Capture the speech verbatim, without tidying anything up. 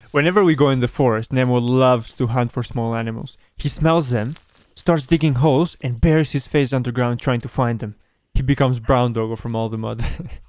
Whenever we go in the forest, Nemo loves to hunt for small animals. He smells them, starts digging holes, and buries his face underground trying to find them. He becomes brown doggo from all the mud.